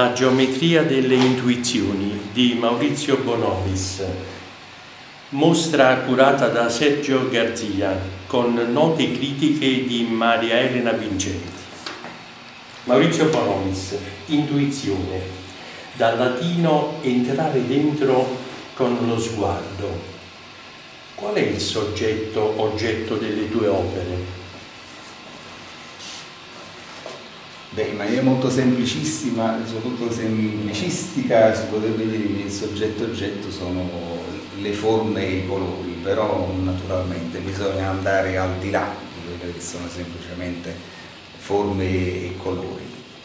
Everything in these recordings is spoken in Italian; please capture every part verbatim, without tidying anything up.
La geometria delle intuizioni di Maurizio Bonolis, mostra curata da Sergio Garzia con note critiche di Maria Elena Vincenti. Maurizio Bonolis, intuizione, dal latino entrare dentro con lo sguardo. Qual è il soggetto oggetto delle tue opere? Beh, in maniera molto semplicistima, soprattutto semplicistica, si potrebbe dire che il soggetto oggetto sono le forme e i colori, però naturalmente bisogna andare al di là di quelle che sono semplicemente forme e colori.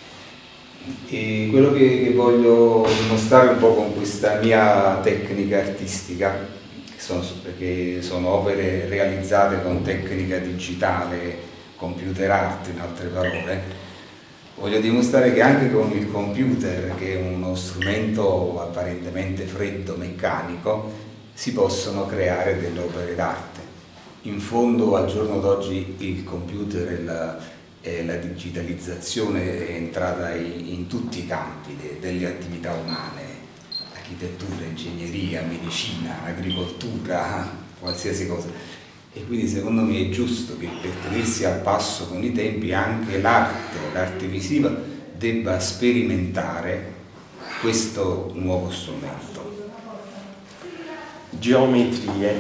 E quello che, che voglio dimostrare un po' con questa mia tecnica artistica, che sono, perché sono opere realizzate con tecnica digitale, computer art in altre parole, voglio dimostrare che anche con il computer, che è uno strumento apparentemente freddo, meccanico, si possono creare delle opere d'arte. In fondo, al giorno d'oggi, il computer e la, e la digitalizzazione è entrata in, in tutti i campi de, delle attività umane, architettura, ingegneria, medicina, agricoltura, qualsiasi cosa. E quindi secondo me è giusto che per tenersi al passo con i tempi anche l'arte, l'arte visiva, debba sperimentare questo nuovo strumento. Geometrie.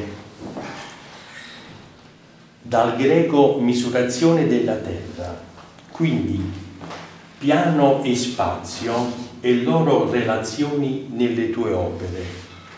Dal greco misurazione della terra, quindi piano e spazio e loro relazioni nelle tue opere.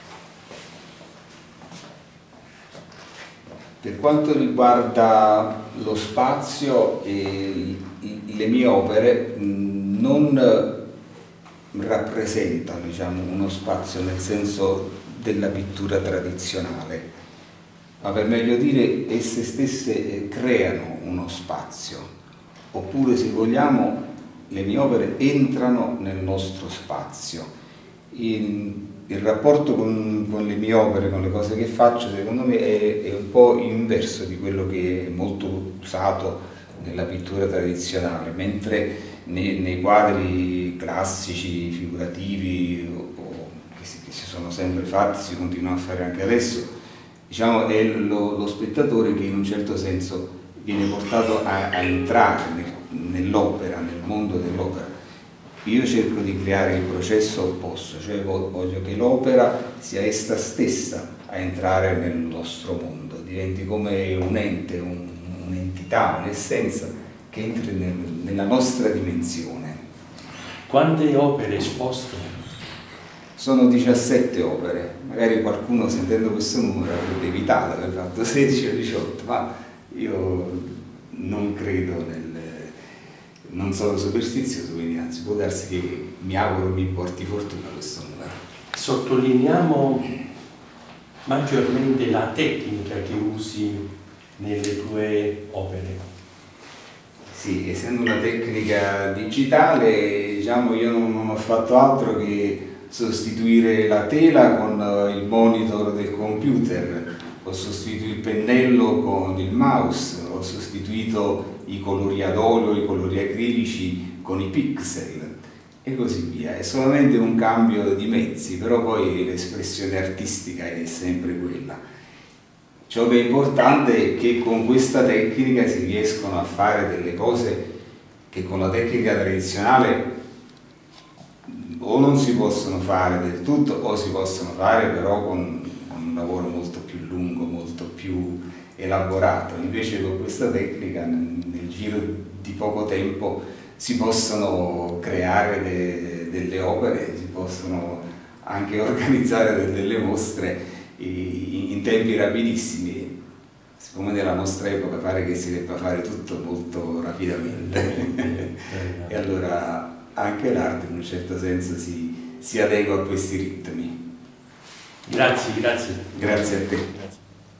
Per quanto riguarda lo spazio, eh, le mie opere non rappresentano, diciamo, uno spazio nel senso della pittura tradizionale, ma per meglio dire esse stesse creano uno spazio, oppure se vogliamo le mie opere entrano nel nostro spazio. In, Il rapporto con, con le mie opere, con le cose che faccio, secondo me è, è un po' inverso di quello che è molto usato nella pittura tradizionale, mentre nei, nei quadri classici, figurativi, o, o che, si, che si sono sempre fatti, si continuano a fare anche adesso, diciamo, è lo, lo spettatore che in un certo senso viene portato a, a entrare nel, nell'opera, nel mondo dell'opera. Io cerco di creare il processo opposto, cioè voglio che l'opera sia essa stessa a entrare nel nostro mondo, diventi come un ente, un, un'entità, un'essenza che entri nel, nella nostra dimensione. Quante opere esposte? Sono diciassette opere, magari qualcuno sentendo questo numero avrebbe evitato, avrebbe fatto sedici o diciotto, ma io non credo nel... non sono superstizioso, quindi anzi può darsi che mi auguro mi porti fortuna questo numero. Sottolineiamo maggiormente la tecnica che usi nelle tue opere. Sì, essendo una tecnica digitale, diciamo, io non ho fatto altro che sostituire la tela con il monitor del computer, ho sostituito il pennello con il mouse, ho sostituito i colori ad olio, i colori acrilici con i pixel e così via. È solamente un cambio di mezzi, però poi l'espressione artistica è sempre quella. Ciò che è importante è che con questa tecnica si riescono a fare delle cose che con la tecnica tradizionale o non si possono fare del tutto o si possono fare però con un lavoro molto più lungo, molto più elaborato. Invece con questa tecnica nel giro di poco tempo si possono creare de, delle opere, si possono anche organizzare delle mostre in, in tempi rapidissimi. Siccome nella nostra epoca pare che si debba fare tutto molto rapidamente e allora anche l'arte in un certo senso si, si adegua a questi ritmi. Grazie, grazie. Grazie a te. Grazie.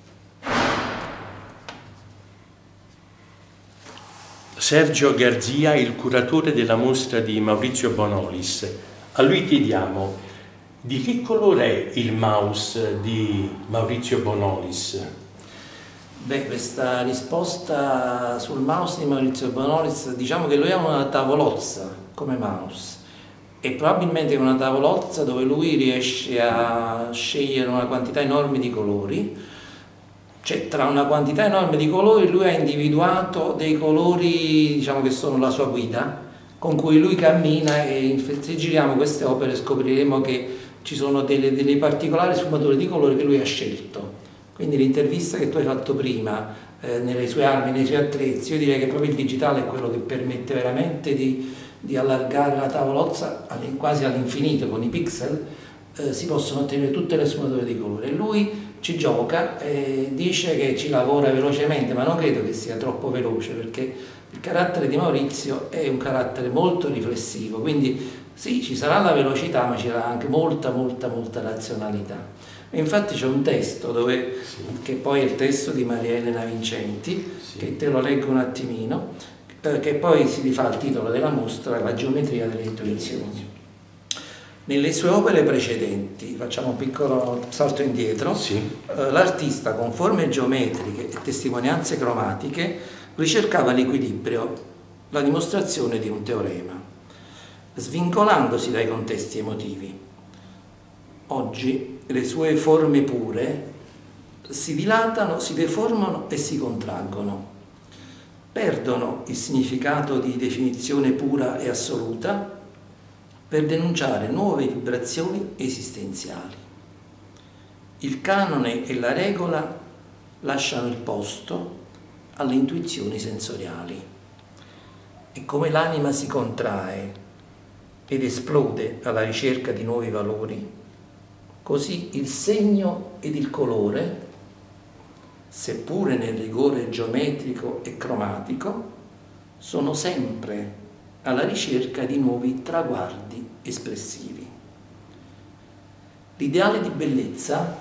Sergio Garzia, il curatore della mostra di Maurizio Bonolis. A lui chiediamo di che colore è il mouse di Maurizio Bonolis? Beh, questa risposta sul mouse di Maurizio Bonolis, diciamo che lui ha una tavolozza come mouse e probabilmente è una tavolozza dove lui riesce a scegliere una quantità enorme di colori. Cioè, tra una quantità enorme di colori lui ha individuato dei colori, diciamo, che sono la sua guida, con cui lui cammina, e se giriamo queste opere scopriremo che ci sono delle, delle particolari sfumature di colore che lui ha scelto. Quindi l'intervista che tu hai fatto prima, eh, nelle sue armi, nei suoi attrezzi, io direi che proprio il digitale è quello che permette veramente di, di allargare la tavolozza quasi all'infinito. Con i pixel eh, si possono ottenere tutte le sfumature di colore. E lui ci gioca e dice che ci lavora velocemente, ma non credo che sia troppo veloce, perché il carattere di Maurizio è un carattere molto riflessivo, quindi sì, ci sarà la velocità, ma ci sarà anche molta, molta, molta razionalità. E infatti c'è un testo, dove, sì, che poi è il testo di Maria Elena Vincenti, sì, che te lo leggo un attimino, eh, che poi si rifà al titolo della mostra, La geometria delle intuizioni. Nelle sue opere precedenti, facciamo un piccolo salto indietro, sì, eh, l'artista con forme geometriche e testimonianze cromatiche ricercava l'equilibrio, la dimostrazione di un teorema, svincolandosi dai contesti emotivi. Oggi le sue forme pure si dilatano, si deformano e si contraggono, perdono il significato di definizione pura e assoluta per denunciare nuove vibrazioni esistenziali. Il canone e la regola lasciano il posto alle intuizioni sensoriali. E come l'anima si contrae ed esplode alla ricerca di nuovi valori, così il segno ed il colore, seppure nel rigore geometrico e cromatico, sono sempre alla ricerca di nuovi traguardi espressivi. L'ideale di bellezza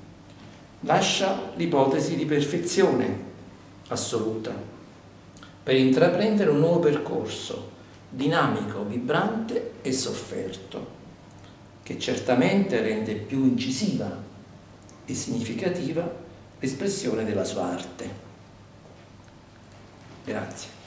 lascia l'ipotesi di perfezione assoluta per intraprendere un nuovo percorso dinamico, vibrante e sofferto, che certamente rende più incisiva e significativa l'espressione della sua arte. Grazie.